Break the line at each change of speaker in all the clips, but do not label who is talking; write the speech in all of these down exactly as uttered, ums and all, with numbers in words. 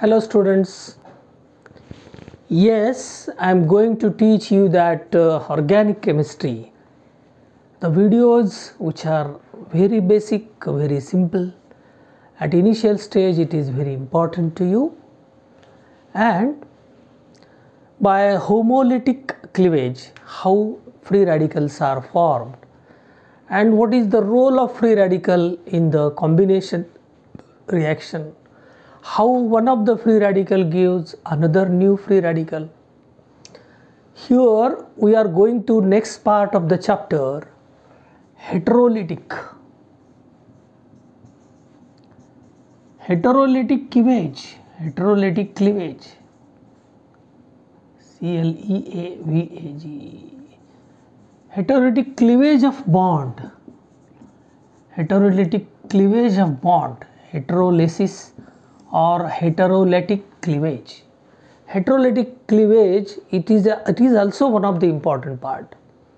Hello students. Yes, I am going to teach you that uh, organic chemistry. The videos which are very basic, very simple. At initial stage it is very important to you, and by homolytic cleavage how free radicals are formed and what is the role of free radical in the combination reaction, how one of the free radical gives another new free radical. Here we are going to next part of the chapter, heterolytic. Heterolytic cleavage, heterolytic cleavage, C L E A V A G, heterolytic cleavage of bond, heterolytic cleavage of bond, heterolysis or heterolytic cleavage. Heterolytic cleavage, it is a, it is also one of the important part.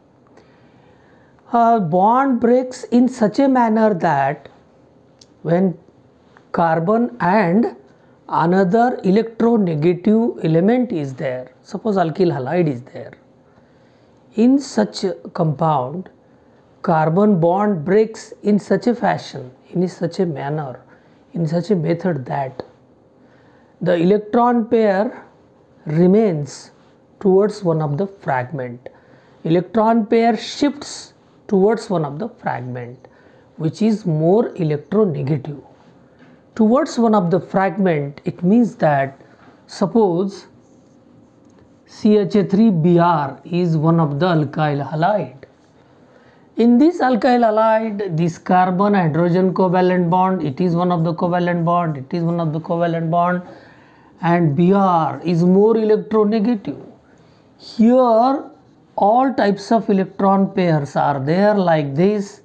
A bond breaks in such a manner that when carbon and another electronegative element is there, suppose alkyl halide is there, in such a compound carbon bond breaks in such a fashion, in such a manner, in such a method that the electron pair remains towards one of the fragment. Electron pair shifts towards one of the fragment which is more electronegative. Towards one of the fragment, it means that suppose C H A three B R is one of the alkyl halide. In this alkyl halide, this carbon hydrogen covalent bond, it is one of the covalent bond, it is one of the covalent bond, and B R is more electronegative. Here all types of electron pairs are there like this.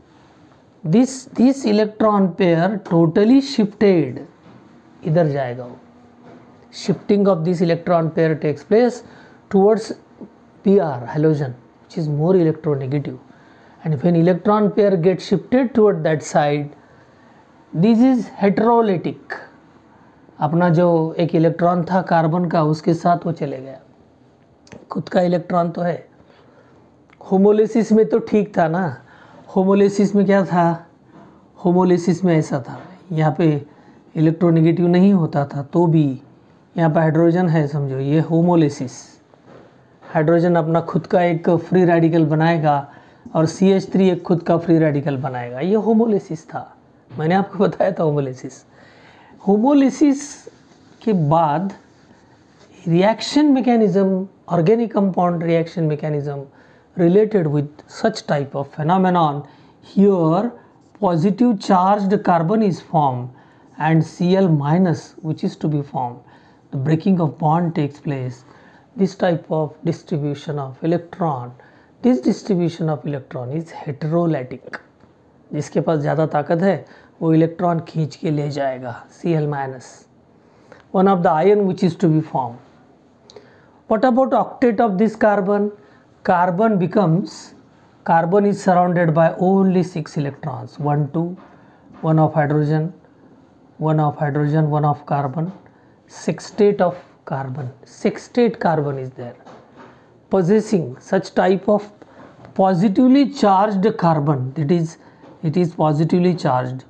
This this electron pair totally shifted, इधर जाएगा वो. Shifting of this electron pair takes place towards B R halogen, which is more electronegative. And when electron pair gets shifted toward that side, this is heterolytic. अपना जो एक electron था carbon का, उसके साथ वो चले गया. खुद का इलेक्ट्रॉन तो है. होमोलिसिस में तो ठीक था ना. होमोलिसिस में क्या था? होमोलिसिस में ऐसा था, यहाँ पे इलेक्ट्रोनेगेटिव नहीं होता था, तो भी यहाँ पे हाइड्रोजन है, समझो ये होमोलिसिस. हाइड्रोजन अपना खुद का एक फ्री रेडिकल बनाएगा और सी एच थ्री एक खुद का फ्री रेडिकल बनाएगा. ये होमोलिसिस था, मैंने आपको बताया था होमोलिसिस. होमोलिसिस के बाद reaction mechanism, organic compound reaction mechanism related with such type of phenomenon. Here positive charged carbon is formed and Cl minus which is to be formed. The breaking of bond takes place. This type of distribution of electron, this distribution of electron is heterolytic. जिसके पास ज़्यादा ताकत है वो electron खींच के ले जाएगा Cl minus, one of the ion which is to be formed. What about octet of this carbon? Carbon becomes, carbon is surrounded by only six electrons, one, two, one of hydrogen, one of hydrogen, one of carbon, sextate of carbon, sextate carbon is there. Possessing such type of positively charged carbon, that is, it is positively charged,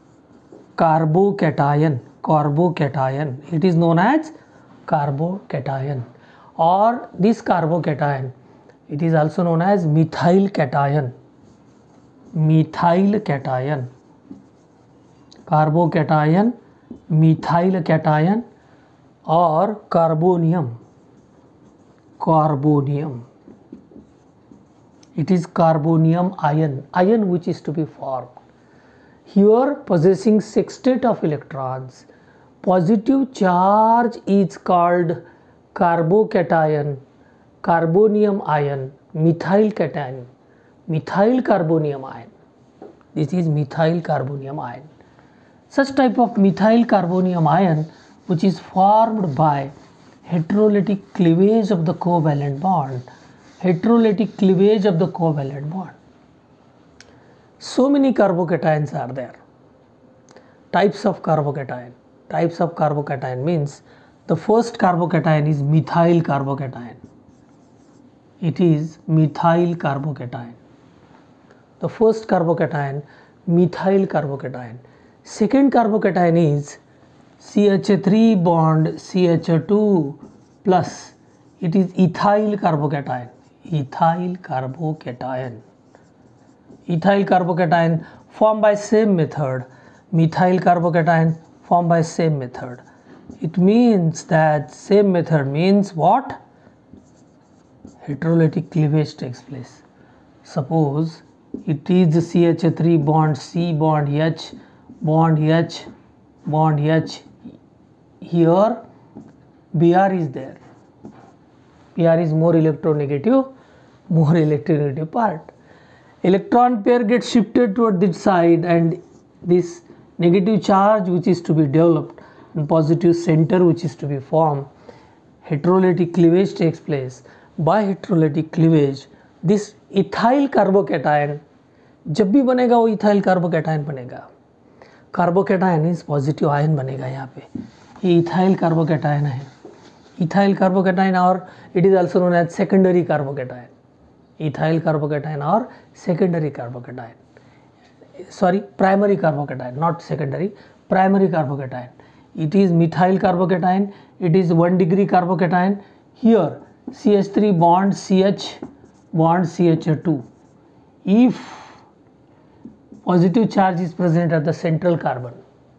carbocation, carbocation, it is known as carbocation, or this carbocation, it is also known as methyl cation, methyl cation, carbocation, methyl cation, or carbonium, carbonium. It is carbonium ion, ion which is to be formed. Here possessing sextate of electrons, positive charge is called carbocation, carbonium ion, methyl cation, methyl carbonium ion. This is methyl carbonium ion. Such type of methyl carbonium ion which is formed by heterolytic cleavage of the covalent bond, heterolytic cleavage of the covalent bond. So many carbocations are there. Types of carbocation. types of carbocation means the first carbocation is methyl carbocation. It is methyl carbocation. The first carbocation, methyl carbocation. Second carbocation is C H three bond C H two plus. It is ethyl carbocation. Ethyl carbocation. Ethyl carbocation formed by same method. Methyl carbocation formed by same method. It means that same method means what? Heterolytic cleavage takes place. Suppose it is C H three bond C bond H bond H bond H. Here B R is there. B R is more electronegative, more electronegative part. Electron pair gets shifted toward this side, and this negative charge which is to be developed and positive center which is to be formed. Heterolytic cleavage takes place. By heterolytic cleavage, this ethyl carbocation जब भी बनेगा वो ethyl carbocation बनेगा. Carbocation is positive ion बनेगा यहाँ पे. ये ethyl carbocation है. Ethyl carbocation और it is also known as secondary carbocation. Ethyl carbocation or secondary carbocation. Sorry, primary carbocation, not secondary. Primary carbocation. It is methyl carbocation. It is one degree carbocation. Here C H three bond C H bond C H two. If positive charge is present at the central carbon,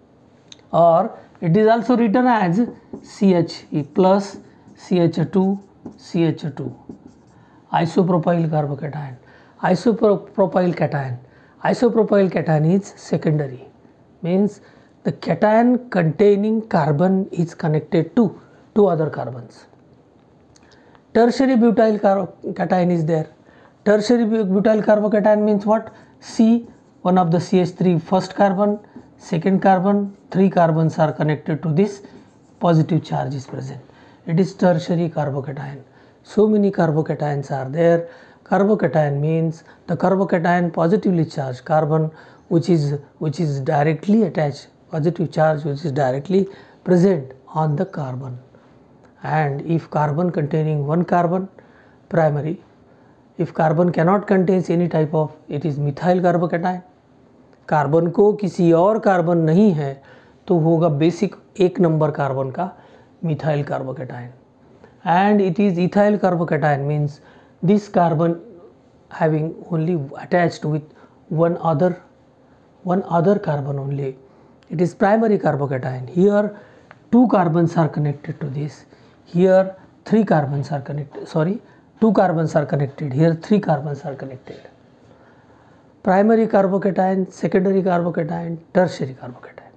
or it is also written as C H plus C H two C H two. Isopropyl carbocation. Isopropyl cation. Isopropyl cation is secondary, means the cation containing carbon is connected to two other carbons. Tertiary butyl cation is there. Tertiary butyl carbocation means what? C, one of the C H three first carbon, second carbon, three carbons are connected to this, positive charge is present. It is tertiary carbocation. So many carbocations are there. Carbocation means the carbocation positively charged carbon which is which is directly attached, positive charge which is directly present on the carbon. And if carbon containing one carbon, primary. If carbon cannot contain any type of, it is methyl carbocation. Carbon को किसी और carbon नहीं है तो होगा basic एक नंबर carbon का methyl carbocation. And it is ethyl carbocation means this carbon having only attached with one other one other carbon only. It is primary carbocation. Here two carbons are connected to this. Here three carbons are connected. Sorry, two carbons are connected. Here three carbons are connected. Primary carbocation, secondary carbocation, tertiary carbocation.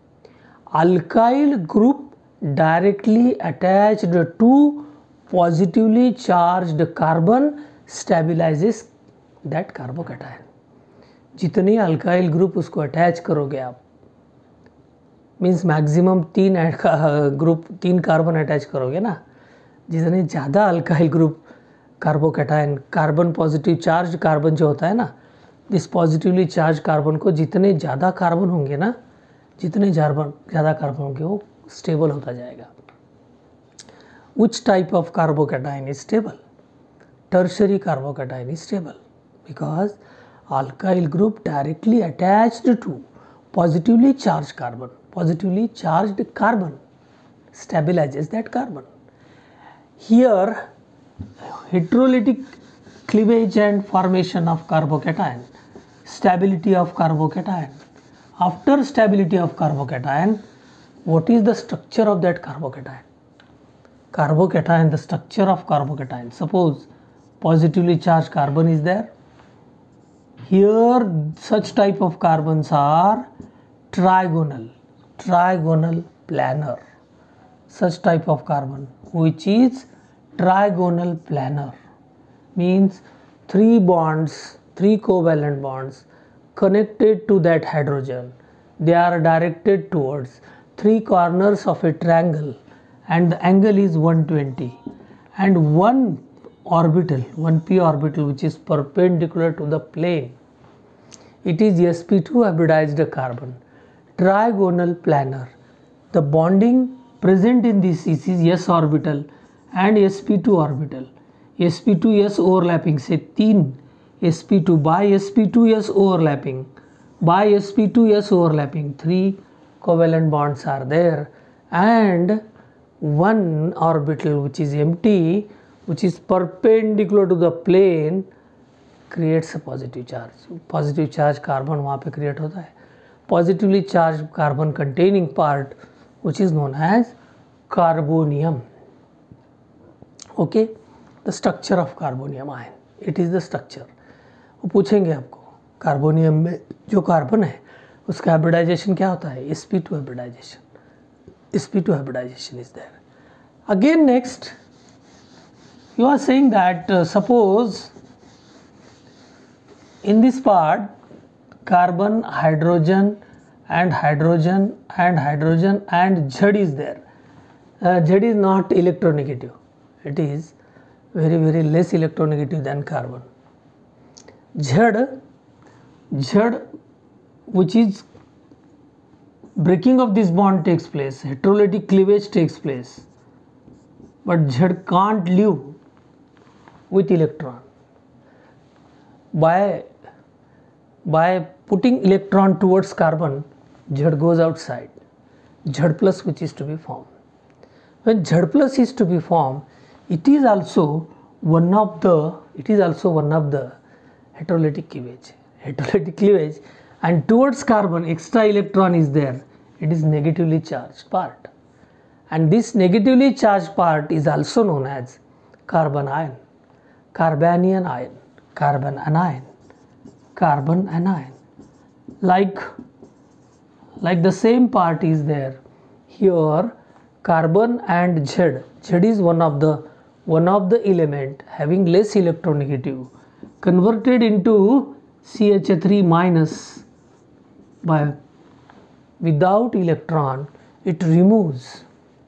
Alkyl group directly attached to positively charged carbon stabilizes that carbocation. जितने alkyl group उसको attach करोगे आप, means maximum तीन group तीन carbon attach करोगे ना, जितने ज़्यादा alkyl group carbocation, carbon positive charge carbon जो होता है ना, दिस पॉजिटिवली चार्ज कार्बन को जितने ज़्यादा कार्बन होंगे ना, जितने ज़्यादा कार्बन होंगे वो स्टेबल होता जाएगा. Which type of carbocation is stable? Tertiary carbocation is stable because alkyl group directly attached to positively charged carbon. Positively charged carbon stabilizes that carbon. Here heterolytic cleavage and formation of carbocation, stability of carbocation. After stability of carbocation, what is the structure of that carbocation? Carbocation, the structure of carbocation. Suppose positively charged carbon is there. Here such type of carbons are trigonal, trigonal planar. Such type of carbon which is trigonal planar means three bonds, three covalent bonds connected to that hydrogen. They are directed towards three corners of a triangle and the angle is one twenty, and one orbital, one p orbital which is perpendicular to the plane. It is s p two hybridized carbon, trigonal planar. the bonding present in this is s orbital and s p two orbital. s p two s overlapping से तीन s p two by s p two s overlapping by s p two s overlapping three covalent bonds are there, and one orbital which is empty, which is perpendicular to the plane, creates a positive charge. Positive charge carbon वहाँ पे create होता है. Positively charged carbon containing part which is known as carbonium. Okay, the structure of carbonium ion. It is the structure. वो पूछेंगे आपको carbonium में जो carbon है उसका हाइब्रिडाइजेशन क्या होता है? s p two hybridization. s p two hybridization is there. Again next, you are saying that uh, suppose in this part carbon, hydrogen and hydrogen and hydrogen and Z is there. Uh, Z is not electronegative. It is very very less electronegative than carbon. Z, Z which is breaking of this bond takes place, heterolytic cleavage takes place, but Z can't live with electron. By, by putting electron towards carbon, Z goes outside, Z plus which is to be formed. When Z plus is to be formed, it is also one of the, it is also one of the heterolytic cleavage, heterolytic cleavage, and towards carbon extra electron is there. It is negatively charged part, and this negatively charged part is also known as carbon ion, carbanion ion, carbon anion, carbon anion. Like, like the same part is there here, carbon and Z. Z is one of the one of the element having less electronegative, converted into C H three minus by without electron, it removes,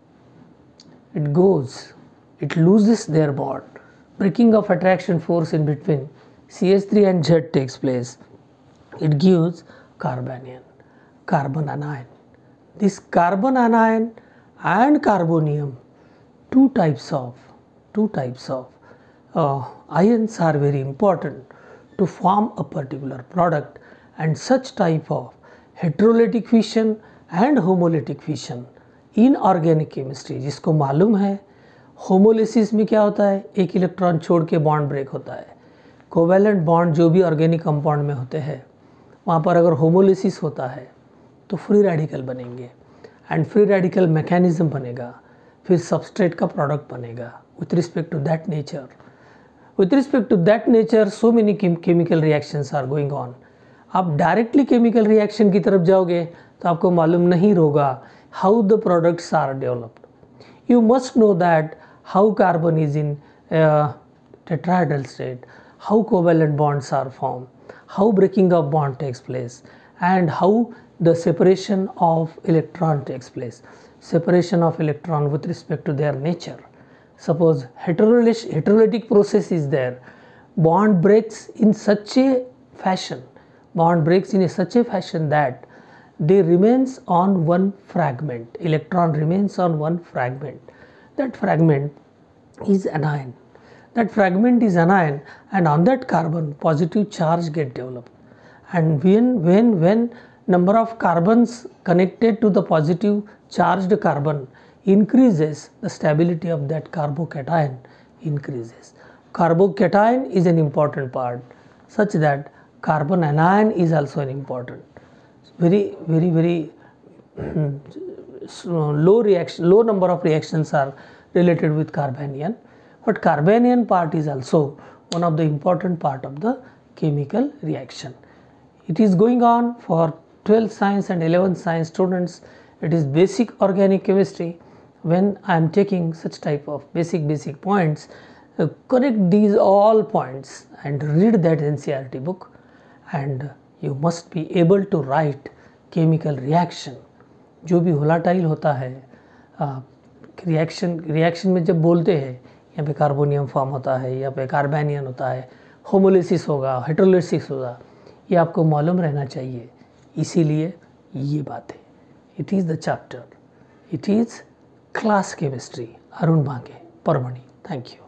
it goes, it loses their bond. Breaking of attraction force in between C H three and Z takes place. It gives carbanion, carbon anion. This carbon anion and carbonium, two types of, two types of uh, ions are very important to form a particular product, and such type of heterolytic fission and homolytic fission in organic chemistry, जिसको मालूम है homolysis में क्या होता है, एक electron छोड़ के बॉन्ड ब्रेक होता है. कोवैलेंट बॉन्ड जो भी ऑर्गेनिक कंपाउंड में होते हैं वहाँ पर अगर होमोलिसिस होता है तो फ्री रेडिकल बनेंगे, एंड फ्री रेडिकल मैकेनिज्म बनेगा, फिर सबस्ट्रेट का प्रोडक्ट बनेगा. With respect to that nature, with respect to that nature so many chemical reactions are going on. आप डायरेक्टली केमिकल रिएक्शन की तरफ जाओगे तो आपको मालूम नहीं होगा how the products are developed. You must know that how carbon is in tetrahedral state, how covalent bonds are formed, how breaking of bond takes place, and how the separation of electron takes place. Separation of electron with respect to their nature. Suppose heterolytic, heterolytic process is there, bond breaks in such a fashion, bond breaks in a such a fashion that they remains on one fragment, electron remains on one fragment. That fragment is anion. That fragment is anion, and on that carbon positive charge get developed. And when when when number of carbons connected to the positive charged carbon increases, the stability of that carbocation increases. Carbocation is an important part, such that carbon anion is also an important. Very very very low reaction, low number of reactions are related with carbanion. But carbanion part is also one of the important part of the chemical reaction. It is going on for twelfth science and eleventh science students. It is basic organic chemistry. When I am taking such type of basic basic points, uh, connect these all points and read that N C E R T book, and you must be able to write chemical reaction. जो भी volatile होता है, reaction reaction में जब बोलते हैं यहाँ पे कार्बोनियम फॉर्म होता है, यहाँ पे कार्बेनियन होता है, होमोलिसिस होगा, हेटेरोलिसिस होगा, ये आपको मालूम रहना चाहिए. इसीलिए ये बात है. It is the chapter It is class chemistry. Arun Bange, Parmani. Thank you.